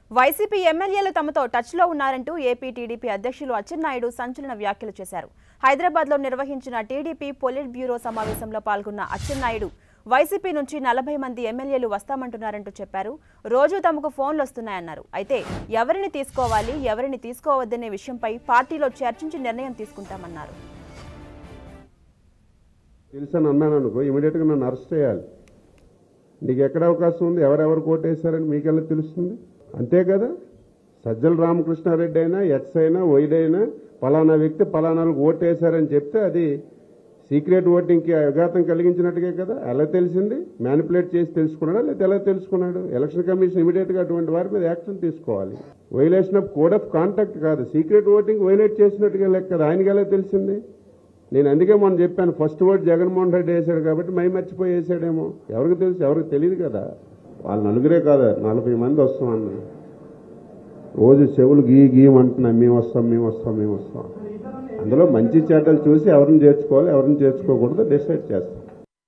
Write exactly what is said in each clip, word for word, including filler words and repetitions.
YCP ఎమ్మెల్యేలు తమతో టచ్లో ఉన్నారంటూ ఏపీ టీడీపీ అధ్యక్షులు అచ్చెన్నాయుడు సంచలన వ్యాఖ్యలు చేశారు. హైదరాబాద్లో నిర్వహించిన టీడీపీ పొలిట్ బ్యూరో సమావేశంలో పాల్గొన్న అచ్చెన్నాయుడు వైసీపీ నుంచి నలభై మంది ఎమ్మెల్యేలు వస్తామంటున్నారంటూ చెప్పారు. రోజు తమకు ఫోన్లు వస్తున్నాయన్నారు. అయితే ఎవరిని తీసుకోవాలి, ఎవరిని తీసుకోవద్దనే విషయంపై పార్టీలో చర్చించి నిర్ణయం తీసుకుంటామన్నారు. తెలుసని అన్నాను అనుకో, ఇమీడియట్గా నన్ను అరెస్ట్ చేయాలి. నీకు ఎక్కడ అవకాశం ఉంది, ఎవరెవరు కోటేశారని మీకెలా తెలుస్తుంది? అంతే కదా. సజ్జల రామకృష్ణారెడ్డి అయినా, ఎక్స్ అయినా, వైడ్ అయినా పలానా వ్యక్తి పలానాలకు ఓటేశారని చెప్తే అది సీక్రెట్ ఓటింగ్కి అఘాతం కలిగించినట్టుగా కదా. ఎలా తెలిసింది? మ్యానిపులేట్ చేసి తెలుసుకున్నాడా లేదా ఎలా తెలుసుకున్నాడు? ఎలక్షన్ కమిషన్ ఇమీడియట్గా అటువంటి వారి మీద యాక్షన్ తీసుకోవాలి. Violation of code of contact కాదు, సీక్రెట్ ఓటింగ్ వైలేట్ చేసినట్టుగా లెక్క కదా. ఆయనకి ఎలా తెలిసింది? నేను అందుకే మొన్న చెప్పాను, ఫస్ట్ ఓట్ జగన్మోహన్ రెడ్డి వేశాడు కాబట్టి మై మర్చిపోయి వేసాడేమో. ఎవరికి తెలుసు? ఎవరికి తెలియదు కదా. వాళ్ళు నలుగురే కాదా, నలభై మంది వస్తాం అన్న. రోజు చెవులు గీ గీయమంటున్నాం, మేము వస్తాం మేము వస్తాం మేము వస్తాం. అందులో మంచి చేటలు చూసి ఎవరిని చేర్చుకోవాలి, ఎవరిని చేర్చుకోకూడదు డిసైడ్ చేస్తాం.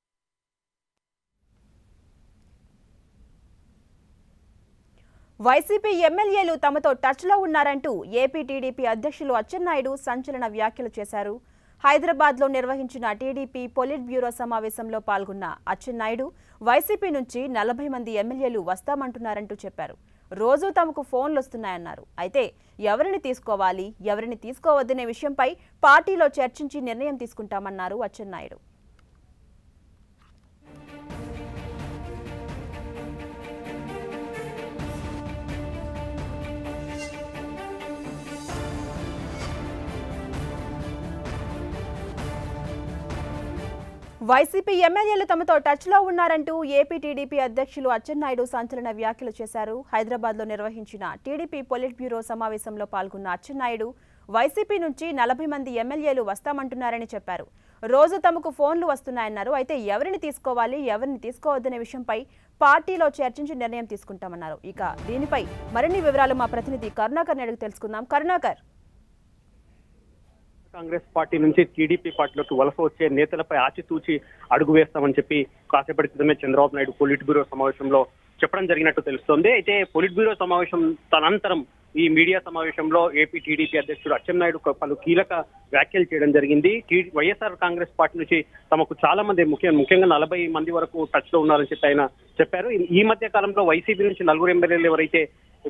వైసీపీ ఎమ్మెల్యేలు తమతో టచ్లో ఉన్నారంటూ ఏపీ టీడీపీ అధ్యక్షులు అచ్చెన్నాయుడు సంచలన వ్యాఖ్యలు చేశారు. హైదరాబాద్లో నిర్వహించిన టీడీపీ పొలిట్ బ్యూరో సమావేశంలో పాల్గొన్న అచ్చెన్నాయుడు వైసీపీ నుంచి నలభై మంది ఎమ్మెల్యేలు వస్తామంటున్నారంటూ చెప్పారు. రోజు తమకు ఫోన్లు వస్తున్నాయన్నారు. అయితే ఎవరిని తీసుకోవాలి, ఎవరిని తీసుకోవద్దనే విషయంపై పార్టీలో చర్చించి నిర్ణయం తీసుకుంటామన్నారు అచ్చెన్నాయుడు. వైసీపీ ఎమ్మెల్యేలు తమతో టచ్లో ఉన్నారంటూ ఏపీ టీడీపీ అధ్యక్షులు అచ్చెన్నాయుడు సంచలన వ్యాఖ్యలు చేశారు. హైదరాబాద్లో నిర్వహించిన టీడీపీ పొలిట్ బ్యూరో సమావేశంలో పాల్గొన్న అచ్చెన్నాయుడు వైసీపీ నుంచి నలభై మంది ఎమ్మెల్యేలు వస్తామంటున్నారని చెప్పారు. రోజు తమకు ఫోన్లు వస్తున్నాయన్నారు. అయితే ఎవరిని తీసుకోవాలి, ఎవరిని తీసుకోవద్దనే విషయంపై పార్టీలో చర్చించి నిర్ణయం తీసుకుంటామన్నారు. ఇక దీనిపై మరిన్ని వివరాలు మా ప్రతినిధి కరుణాకర్ అడిగి తెలుసుకుందాం. కరుణాకర్, కాంగ్రెస్ పార్టీ నుంచి టీడీపీ పార్టీలోకి వలస వచ్చే నేతలపై ఆచితూచి అడుగు వేస్తామని చెప్పి కాసేపటి క్రితమే చంద్రబాబు నాయుడు పొలిట్ బ్యూరో సమావేశంలో చెప్పడం జరిగినట్టు తెలుస్తోంది. అయితే పొలిట్ బ్యూరో సమావేశం తనంతరం ఈ మీడియా సమావేశంలో ఏపీ టీడీపీ అధ్యక్షుడు అచ్చెన్నాయుడు పలు కీలక వ్యాఖ్యలు చేయడం జరిగింది. వైఎస్ఆర్ కాంగ్రెస్ పార్టీ నుంచి తమకు చాలా మంది ముఖ్య ముఖ్యంగా నలభై మంది వరకు టచ్ లో ఉన్నారని చెప్పి ఆయన చెప్పారు. ఈ మధ్య కాలంలో వైసీపీ నుంచి నలుగురు ఎమ్మెల్యేలు ఎవరైతే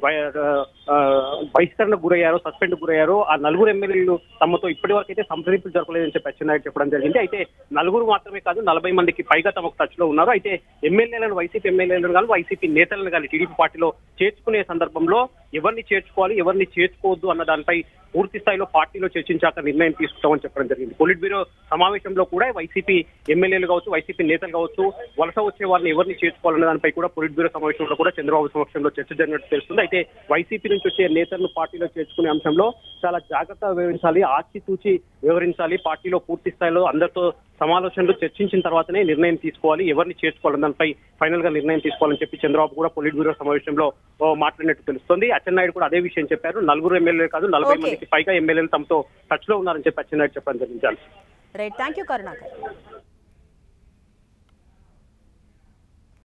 బహిష్కరణకు గురయ్యారో, సస్పెండ్ గురయ్యారో ఆ నలుగురు ఎమ్మెల్యేలు తమతో ఇప్పటి వరకు అయితే సంప్రదింపులు జరపలేదని చెప్పి అచ్చెన్నాయుడు చెప్పడం జరిగింది. అయితే నలుగురు మాత్రమే కాదు, నలభై మందికి పైగా తమకు టచ్ లో ఉన్నారు. అయితే ఎమ్మెల్యేలను, వైసీపీ ఎమ్మెల్యేలను కానీ వైసీపీ నేతలను కానీ టీడీపీ పార్టీలో చేర్చుకునే సందర్భంలో ఎవరిని చేర్చుకోవాలి, ఎవరిని చేర్చుకోవద్దు అన్న దానిపై పూర్తి స్థాయిలో పార్టీలో చర్చించాక నిర్ణయం తీసుకుంటామని చెప్పడం జరిగింది. పొలిట్ బ్యూరో సమావేశంలో కూడా వైసీపీ ఎమ్మెల్యేలు కావచ్చు, వైసీపీ నేతలు కావచ్చు, వలస వచ్చే వారిని ఎవరిని చేర్చుకోవాలన్న దానిపై కూడా పొలిట్ బ్యూరో సమావేశంలో కూడా చంద్రబాబు సమక్షంలో చర్చ జరిగినట్టు తెలుస్తుంది. అయితే వైసీపీ నుంచి వచ్చే నేతలను పార్టీలో చేర్చుకునే అంశంలో చాలా జాగ్రత్తగా వ్యవహరించాలి, ఆచితూచి వ్యవహరించాలి. పార్టీలో పూర్తి స్థాయిలో అందరితో సమాలోచనలు చర్చించిన తర్వాతనే నిర్ణయం తీసుకోవాలి, ఎవరిని చేర్చుకోవాలని దానిపై ఫైనల్ గా నిర్ణయం తీసుకోవాలని చెప్పి చంద్రబాబు కూడా పొలిట్ బ్యూరో సమావేశంలో మాట్లాడినట్టు తెలుస్తోంది. అచ్చెన్నాయుడు కూడా అదే విషయం చెప్పారు. నలుగురు ఎమ్మెల్యేలు కాదు, నలభై మందికి పైగా ఎమ్మెల్యేలు తమతో టచ్ లో ఉన్నారని చెప్పి అచ్చెన్నాయుడు చెప్పడం జరిగింది. Right, thank you Karunakar.